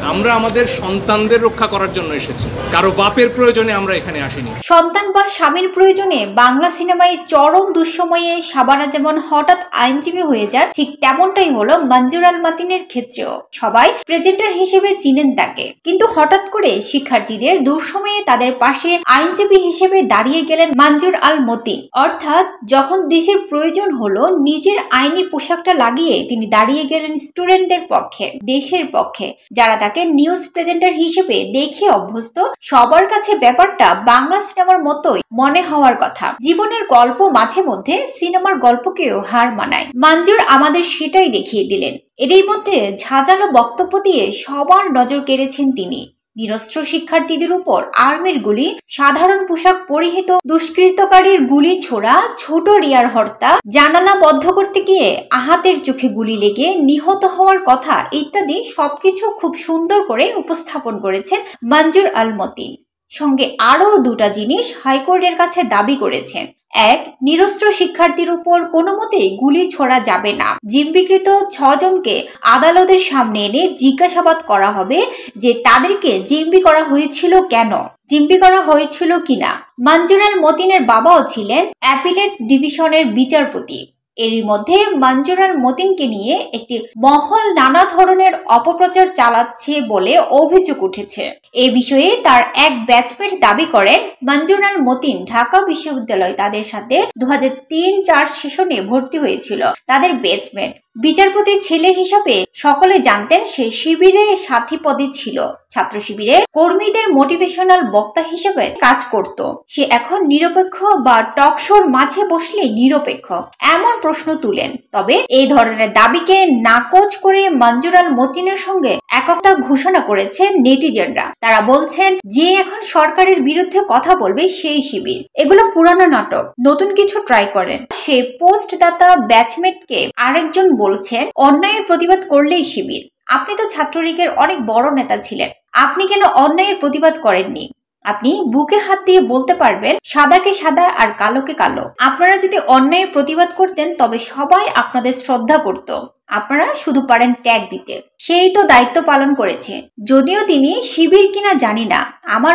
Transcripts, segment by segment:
আমরা আমাদের সন্তানদের রক্ষা করার জন্য এসেছি, কারো বাপের প্রয়োজনে আমরা এখানে আসিনি। সন্তান বা স্বামীর প্রয়োজনে বাংলা সিনেমায় চরম দুঃসময়ে শাবানা যেমন হঠাৎ আইনজীবী হয়ে যান, ঠিক তেমনটাই হলো মঞ্জুর আল মাতিনের ক্ষেত্রেও। সবাই প্রেজেন্টার হিসেবে চিনেন তাকে, কিন্তু হঠাৎ করে শিক্ষার্থীদের দুঃসময়ে তাদের পাশে আইনজীবী হিসেবে দাঁড়িয়ে গেলেন মঞ্জুর আল মতিন। অর্থাৎ যখন দেশের প্রয়োজন হলো, নিজের আইনি পোশাকটা লাগিয়ে তিনি দাঁড়িয়ে গেলেন স্টুডেন্টদের পক্ষে, দেশের পক্ষে, যারা তাকে নিউজ প্রেজেন্টার হিসেবে দেখে অভ্যস্ত। সবার কাছে ব্যাপারটা বাংলা সিনেমার মতোই মনে হওয়ার কথা। জীবনের গল্প মাঝে মধ্যে সিনেমার গল্পকেও হার মানায়। মঞ্জুর আমাদের সেটাই দেখিয়ে দিলেন। এরই মধ্যে ঝাঁঝালো বক্তব্য দিয়ে সবার নজর কেড়েছেন তিনি। নিরস্ত্র শিক্ষার্থীদের উপর আর্মির গুলি, সাধারণ পোশাক পরিহিত দুষ্কৃতকারীর গুলি ছোড়া, ছোট রিয়ার হত্যা, জানালা বন্ধ করতে গিয়ে আহাতের চোখে গুলি লেগে নিহত হওয়ার কথা ইত্যাদি সবকিছু খুব সুন্দর করে উপস্থাপন করেছেন মঞ্জুর আল মতিন। সঙ্গে আরো দুটা জিনিস হাইকোর্টের কাছে দাবি করেছেন। এক, নিরস্ত্র শিক্ষার্থীর উপর কোনো মতেই গুলি ছোড়া যাবে না। জিম্মিকৃত 6 জনকে আদালতের সামনে এনে জিজ্ঞাসাবাদ করা হবে যে তাদেরকে জিম্মি করা হয়েছিল কেন, জিম্মি করা হয়েছিল কিনা। মঞ্জুর আল মতিনের বাবাও ছিলেন অ্যাপিলেট ডিভিশনের বিচারপতি। এরই মধ্যে মঞ্জুর আল মতিনকে নিয়ে একটি মহল নানা ধরনের অপপ্রচার চালাচ্ছে বলে অভিযোগ উঠেছে। এ বিষয়ে তার এক ব্যাচমেট দাবি করেন, মঞ্জুর আল মতিন ঢাকা বিশ্ববিদ্যালয় তাদের সাথে 2003-04 সেশনে ভর্তি হয়েছিল। তাদের ব্যাচমেট বিচারপতির ছেলে হিসাবে সকলে জানতেন সে শিবিরে সাথী পদে ছিল, ছাত্র শিবিরে কর্মীদের মোটিভেশনাল বক্তা হিসেবে কাজ করত। সে এখন নিরপেক্ষ বা টক শোর মাঝে বসলে নিরপেক্ষ এমন প্রশ্ন তুলেন। তবে এই ধরনের দাবিকে নাকচ করে মঞ্জুর আল মতিনের সঙ্গে একতা ঘোষণা করেছে নেটিজেনরা। তারা বলছেন যে এখন সরকারের বিরুদ্ধে কথা বলবে সেই শিবির। এগুলো পুরানো নাটক, নতুন কিছু ট্রাই করেন। সে পোস্টদাতা ব্যাচমেটকে আরেকজন বলছেন, অন্যায়ের প্রতিবাদ করলেই শিবির। আপনি তো ছাত্রলীগের অনেক বড় নেতা ছিলেন, আপনি কেন অন্যায়ের প্রতিবাদ করেননি? আপনি বুকে হাত দিয়ে বলতে পারবেন সাদাকে সাদা আর কালোকে কালো। আপনারা যদি অন্যায়ের প্রতিবাদ করতেন তবে সবাই আপনাদের শ্রদ্ধা করত। আপনারা শুধু পারেন ট্যাগ দিতে। সেই তো দায়িত্ব পালন করেছে, যদিও তিনি শিবির কিনা জানি না। আমার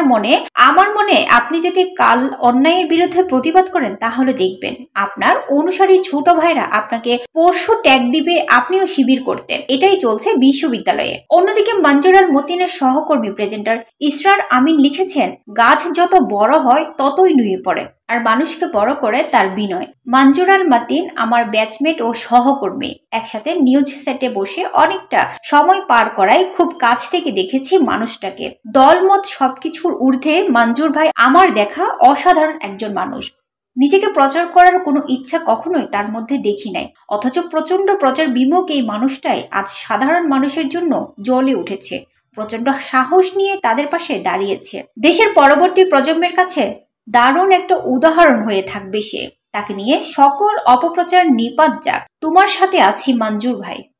মনে আপনি যদি কাল অন্যায়ের বিরুদ্ধে প্রতিবাদ করেন তাহলে দেখবেন আপনার অনুসারী ছোট ভাইরা আপনাকে পরশু ট্যাগ দিবে, আপনিও শিবির করতেন। এটাই চলছে বিশ্ববিদ্যালয়ে। অন্যদিকে মঞ্জুর আল মতিনের সহকর্মী প্রেজেন্টার ইসরার আমিন লিখেছেন, গাছ যত বড় হয় ততই নুয়ে পড়ে, আর মানুষকে বড় করে তার বিনয়। মঞ্জুর আল মতিন আমার ব্যাচমেট ও সহকর্মী। একসাথে নিউজ সেটে বসে অনেকটা সময় পার করায় খুব কাছ থেকে দেখেছি মানুষটাকে। দলমত সবকিছুর ঊর্ধ্বে মঞ্জুর ভাই আমার দেখা অসাধারণ একজন মানুষ। নিজেকে প্রচার করার কোনো ইচ্ছা কখনোই তার মধ্যে দেখি নাই, অথচ প্রচন্ড প্রচার বিমুখ এই মানুষটাই আজ সাধারণ মানুষের জন্য জ্বলে উঠেছে। প্রচন্ড সাহস নিয়ে তাদের পাশে দাঁড়িয়েছে। দেশের পরবর্তী প্রজন্মের কাছে দারুণ একটা উদাহরণ হয়ে থাকবে সে। তাকে নিয়ে সকল অপপ্রচার নিপাত যাক। তোমার সাথে আছি মঞ্জুর ভাই।